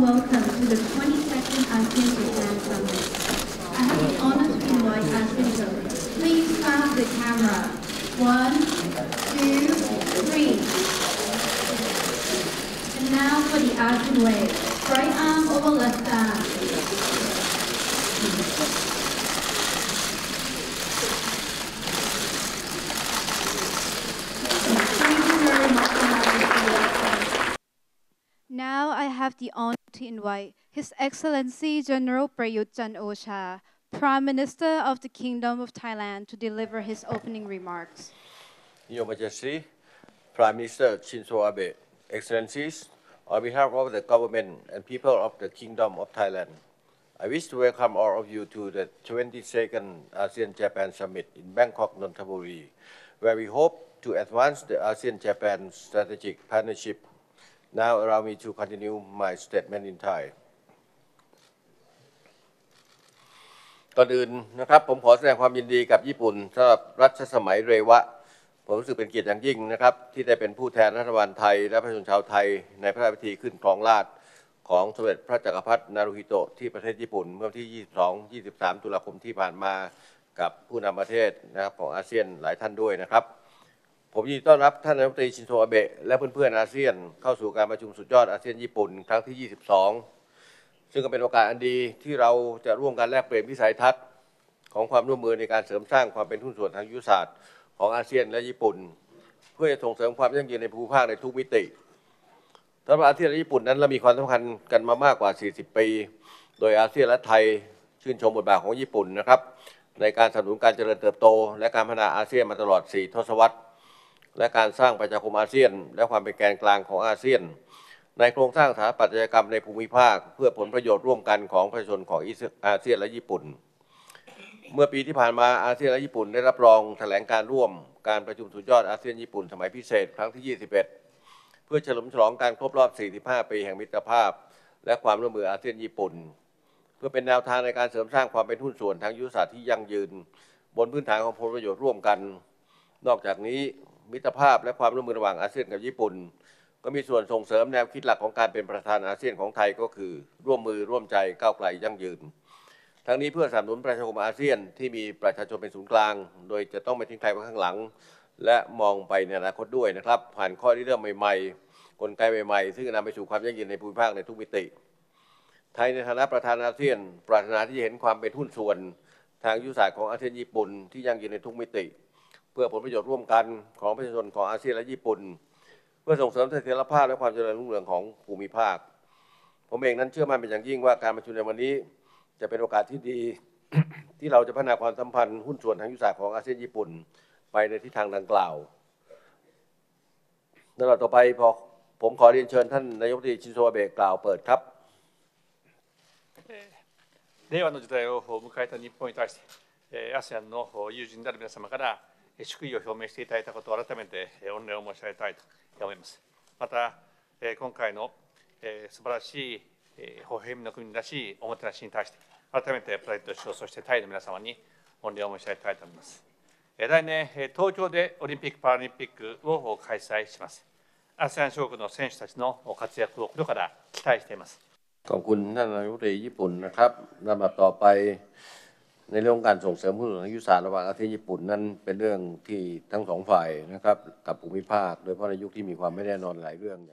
welcome to the 22nd ASEAN Japan Summit. I have the honor to invite our speakers. Please pass the camera. 1, 2, 3. And now for the ASEAN wave. Right arm over left arm. Now I have the honor to invite His Excellency General Prayut Chan-o-cha, Prime Minister of the Kingdom of Thailand, to deliver his opening remarks. Your Majesty, Prime Minister Shinzo Abe, Excellencies, on behalf of the government and people of the Kingdom of Thailand, I wish to welcome all of you to the 22nd ASEAN-Japan Summit in Bangkok, Nonthaburi, where we hope to advance the ASEAN-Japan strategic partnership. Now allow me to continue my statement in Thai. ก่อนอื่นนะครับผมขอแสดงความยินดีกับญี่ปุ่นสำหรับรัชสมัยเรวะผมรู้สึกเป็นเกียรติอย่างยิ่งนะครับที่ได้เป็นผู้แทนรัฐบาลไทยและประชาชนชาวไทยในพระราชพิธีขึ้นครองราชย์ของสมเด็จพระจักรพรรดินารูฮิโตะที่ประเทศญี่ปุ่นเมื่อวันที่ 22-23 ตุลาคมที่ผ่านมากับผู้นำประเทศนะครับของอาเซียนหลายท่านด้วยนะครับผมยินดีต้อนรับท่านนายกรัฐมนตรีชินโซอาเบะและเพื่อนๆอาเซียนเข้าสู่การประชุมสุดยอดอาเซียนญี่ปุ่นครั้งที่ 22 ซึ่งก็เป็นโอกาสอันดีที่เราจะร่วมกันแลกเปลี่ยนวิสัยทัศน์ของความร่วมมือในการเสริมสร้างความเป็นหุ้นส่วนทางยุทธศาสตร์ของอาเซียนและญี่ปุ่นเพื่อจะส่งเสริมความยั่งยืนในภูมิภาคในทุกมิติสำหรับอาเซียนและญี่ปุ่นนั้นเรามีความสำคัญกันมามากกว่า 40 ปี โดยอาเซียนและไทยชื่นชมบทบาทของญี่ปุ่นนะครับในการสนับสนุนการเจริญเติบโตและการพัฒนาอาเซียนมาตลอด 4 ทศวรรษและการสร้างประชาคมอาเซียนและความเป็นแกนกลางของอาเซียนในโครงสร้างสถาปัตยกรรมในภูมิภาคเพื่อผลประโยชน์ร่วมกันของประชาชนของอาเซียนและญี่ปุ่นเมื่อปีที่ผ่านมาอาเซียนและญี่ปุ่นได้รับรองแถลงการร่วมการประชุมสุดยอดอาเซียนญี่ปุ่นสมัยพิเศษครั้งที่ 21 เพื่อเฉลิมฉลองการครบรอบ 45 ปีแห่งมิตรภาพและความร่วมมืออาเซียนญี่ปุ่นเพื่อเป็นแนวทางในการเสริมสร้างความเป็นหุ้นส่วนทางยุทธศาสตร์ที่ยั่งยืนบนพื้นฐานของผลประโยชน์ร่วมกันนอกจากนี้มิตรภาพและความร่วมมือระหว่างอาเซียนกับญี่ปุ่นก็มีส่วนส่งเสริมแนวคิดหลักของการเป็นประธานอาเซียนของไทยก็คือร่วมมือร่วมใจก้าวไกลยั่งยืนทั้งนี้เพื่อสนับสนุนประชาคมอาเซียนที่มีประชาชนเป็นศูนย์กลางโดยจะต้องไม่ทิ้งใครไว้ข้างหลังและมองไปในอนาคตด้วยนะครับผ่านข้อริเริ่มใหม่ๆกลไกใหม่ๆซึ่งนำไปสู่ความยั่งยืนในภูมิภาคในทุกมิติไทยในฐานะประธานอาเซียนปรารถนาที่จะเห็นความเป็นหุ้นส่วนทางยุทธศาสตร์ของอาเซียนญี่ปุ่นที่ยั่งยืนในทุกมิติเพื่อผลประโยชน์ร่วมกันของประชาชนของอาเซียนและญี่ปุ่นเพื่อส่งเสริมเสถียรภาพและความเจริญรุ่งเรืองของภูมิภาคผมเองนั้นเชื่อมั่นเป็นอย่างยิ่งว่าการประชุมในวันนี้จะเป็นโอกาสที่ดี ที่เราจะพัฒนาความสัมพันธ์หุ้นส่วนทางยุทธศาสตร์ของอาเซียนญี่ปุ่นไปในทิศทางดังกล่าวในลำดับต่อไปผมขอเรียนเชิญท่านนายกรัฐมนตรีชินโซอาเบะกล่าวเปิดครับ令和の時代を迎えた日本に対して ASEAN の友人である皆様から祝意を表明していただいたことを改めて御礼を申し上げたいと思います。また今回の素晴らしい歩兵の国らしいおもてなしに対して改めてプライド首相そしてタイの皆様に御礼を申し上げたいと思います。来年東京でオリンピック・パラリンピックを開催します。ASEAN 諸国の選手たちの活躍を心から期待しています。 ขอบคุณท่านนายกรัฐมนตรีญี่ปุ่นนะครับลำดับต่อไปในเรื่องการส่งเสริมหุ้นส่วนทางยุทธศาสตร์ระหว่างอาเซียนญี่ปุ่นนั้นเป็นเรื่องที่ทั้งสองฝ่ายนะครับกับภูมิภาคโดยเฉพาะในยุคที่มีความไม่แน่นอนหลายเรื่อง